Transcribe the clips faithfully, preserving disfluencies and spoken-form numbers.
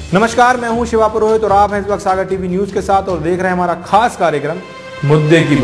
नमस्कार, मैं हूं शिवा पुरोहित और आप हैं इस वक्त सागर टीवी न्यूज के साथ और देख रहे हैं हमारा खास कार्यक्रम मुद्दे की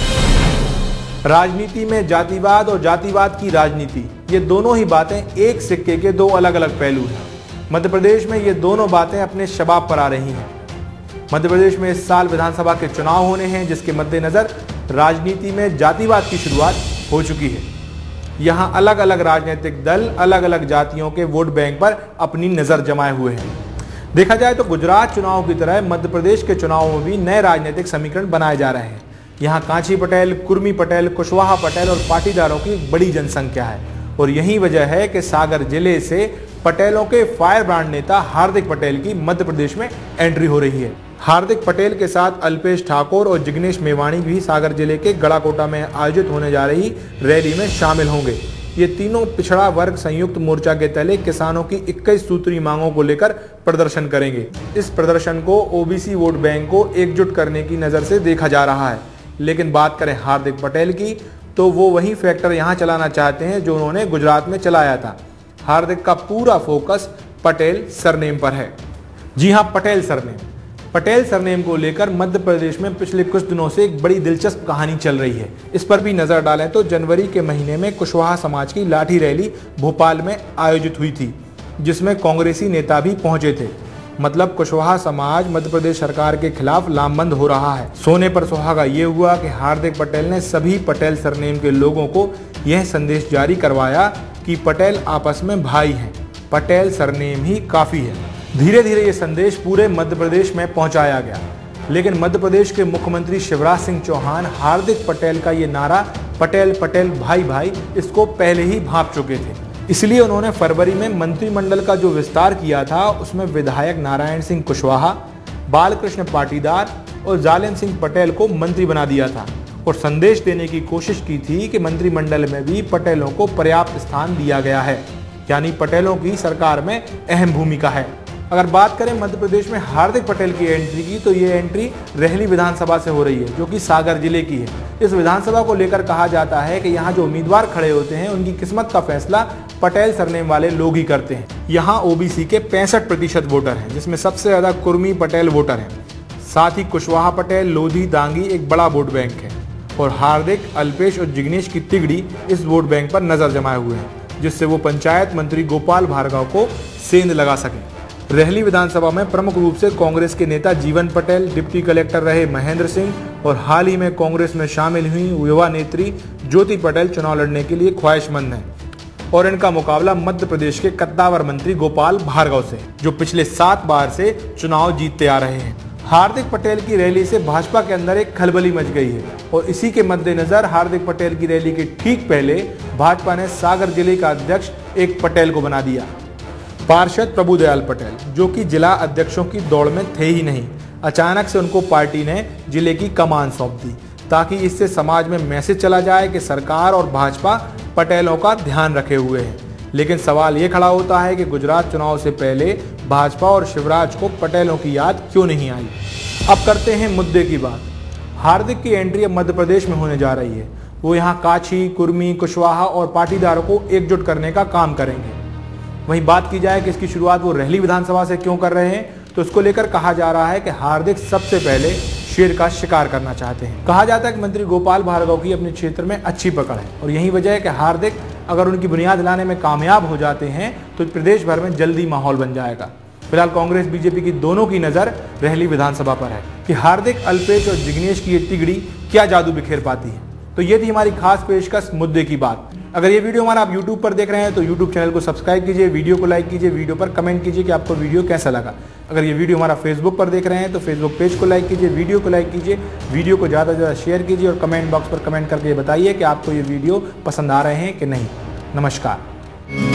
बात। राजनीति में जातिवाद और जातिवाद की राजनीति, ये दोनों ही बातें एक सिक्के के दो अलग अलग पहलू हैं। मध्य प्रदेश में ये दोनों बातें अपने शबाब पर आ रही हैं। मध्य प्रदेश में इस साल विधानसभा के चुनाव होने हैं, जिसके मद्देनजर राजनीति में जातिवाद की शुरुआत हो चुकी है। यहाँ अलग अलग राजनीतिक दल अलग अलग जातियों के वोट बैंक पर अपनी नजर जमाए हुए हैं। देखा जाए तो गुजरात चुनाव की तरह मध्य प्रदेश के चुनावों में भी नए राजनीतिक समीकरण बनाए जा रहे हैं। यहाँ कांची पटेल, कुर्मी पटेल, कुशवाहा पटेल और पाटीदारों की बड़ी जनसंख्या है और यही वजह है कि सागर जिले से पटेलों के फायर ब्रांड नेता हार्दिक पटेल की मध्य प्रदेश में एंट्री हो रही है। हार्दिक पटेल के साथ अल्पेश ठाकुर और जिग्नेश मेवाणी भी सागर जिले के गड़ाकोटा में आयोजित होने जा रही रैली में शामिल होंगे। ये तीनों पिछड़ा वर्ग संयुक्त मोर्चा के तले किसानों की इक्कीस सूत्री मांगों को लेकर प्रदर्शन करेंगे। इस प्रदर्शन को ओबीसी वोट बैंक को एकजुट करने की नजर से देखा जा रहा है। लेकिन बात करें हार्दिक पटेल की, तो वो वही फैक्टर यहाँ चलाना चाहते हैं जो उन्होंने गुजरात में चलाया था। हार्दिक का पूरा फोकस पटेल सरनेम पर है। जी हाँ, पटेल सरनेम। पटेल सरनेम को लेकर मध्य प्रदेश में पिछले कुछ दिनों से एक बड़ी दिलचस्प कहानी चल रही है। इस पर भी नजर डालें तो जनवरी के महीने में कुशवाहा समाज की लाठी रैली भोपाल में आयोजित हुई थी, जिसमें कांग्रेसी नेता भी पहुंचे थे। मतलब कुशवाहा समाज मध्य प्रदेश सरकार के खिलाफ लामबंद हो रहा है। सोने पर सुहागा ये हुआ कि हार्दिक पटेल ने सभी पटेल सरनेम के लोगों को यह संदेश जारी करवाया कि पटेल आपस में भाई हैं, पटेल सरनेम ही काफी है। धीरे धीरे ये संदेश पूरे मध्य प्रदेश में पहुंचाया गया। लेकिन मध्य प्रदेश के मुख्यमंत्री शिवराज सिंह चौहान हार्दिक पटेल का ये नारा पटेल पटेल भाई भाई इसको पहले ही भांप चुके थे। इसलिए उन्होंने फरवरी में मंत्रिमंडल का जो विस्तार किया था, उसमें विधायक नारायण सिंह कुशवाहा, बालकृष्ण पाटीदार और जालिम सिंह पटेल को मंत्री बना दिया था और संदेश देने की कोशिश की थी कि मंत्रिमंडल में भी पटेलों को पर्याप्त स्थान दिया गया है, यानी पटेलों की सरकार में अहम भूमिका है। अगर बात करें मध्य प्रदेश में हार्दिक पटेल की एंट्री की, तो ये एंट्री रेहली विधानसभा से हो रही है, जो कि सागर जिले की है। इस विधानसभा को लेकर कहा जाता है कि यहाँ जो उम्मीदवार खड़े होते हैं, उनकी किस्मत का फैसला पटेल सरनेम वाले लोग ही करते हैं। यहाँ ओबीसी के पैंसठ प्रतिशत वोटर हैं, जिसमें सबसे ज्यादा कुर्मी पटेल वोटर हैं। साथ ही कुशवाहा पटेल, लोधी, दांगी एक बड़ा वोट बैंक है और हार्दिक, अल्पेश और जिग्नेश की तिगड़ी इस वोट बैंक पर नजर जमाए हुए हैं, जिससे वो पंचायत मंत्री गोपाल भार्गव को सेंध लगा सकें। रेहली विधानसभा में प्रमुख रूप से कांग्रेस के नेता जीवन पटेल, डिप्टी कलेक्टर रहे महेंद्र सिंह और हाल ही में कांग्रेस में शामिल हुई युवा नेत्री ज्योति पटेल चुनाव लड़ने के लिए ख्वाहिशमंद हैं और इनका मुकाबला मध्य प्रदेश के कद्दावर मंत्री गोपाल भार्गव से, जो पिछले सात बार से चुनाव जीतते आ रहे हैं। हार्दिक पटेल की रैली से भाजपा के अंदर एक खलबली मच गई है और इसी के मद्देनजर हार्दिक पटेल की रैली के ठीक पहले भाजपा ने सागर जिले का अध्यक्ष एक पटेल को बना दिया। पार्षद प्रभुदयाल पटेल, जो कि जिला अध्यक्षों की दौड़ में थे ही नहीं, अचानक से उनको पार्टी ने जिले की कमान सौंप दी, ताकि इससे समाज में मैसेज चला जाए कि सरकार और भाजपा पटेलों का ध्यान रखे हुए हैं। लेकिन सवाल ये खड़ा होता है कि गुजरात चुनाव से पहले भाजपा और शिवराज को पटेलों की याद क्यों नहीं आई। अब करते हैं मुद्दे की बात। हार्दिक की एंट्री अब मध्य प्रदेश में होने जा रही है। वो यहाँ काछी, कुर्मी, कुशवाहा और पाटीदारों को एकजुट करने का काम करेंगे। वहीं बात की जाए कि इसकी शुरुआत वो रेहली विधानसभा से क्यों कर रहे हैं, तो इसको लेकर कहा जा रहा है कि हार्दिक सबसे पहले शेर का शिकार करना चाहते हैं। कहा जाता है कि मंत्री गोपाल भार्गव की अपने क्षेत्र में अच्छी पकड़ है और यही वजह है कि हार्दिक अगर उनकी बुनियाद लाने में कामयाब हो जाते हैं तो प्रदेश भर में जल्दी माहौल बन जाएगा। फिलहाल कांग्रेस बीजेपी की दोनों की नजर रेहली विधानसभा पर है कि हार्दिक, अल्पेश और जिग्नेश की ये तिगड़ी क्या जादू बिखेर पाती है। तो ये थी हमारी खास पेशकश मुद्दे की बात। अगर ये वीडियो हमारा आप यूट्यूब पर देख रहे हैं तो यूट्यूब चैनल को सब्सक्राइब कीजिए, वीडियो को लाइक कीजिए, वीडियो पर कमेंट कीजिए कि आपको वीडियो कैसा लगा। अगर ये वीडियो हमारा फेसबुक पर देख रहे हैं तो फेसबुक पेज को लाइक कीजिए, वीडियो को लाइक कीजिए, वीडियो को ज़्यादा से ज़्यादा शेयर कीजिए और कमेंट बॉक्स पर कमेंट करके बताइए कि आपको ये वीडियो पसंद आ रहे हैं कि नहीं। नमस्कार।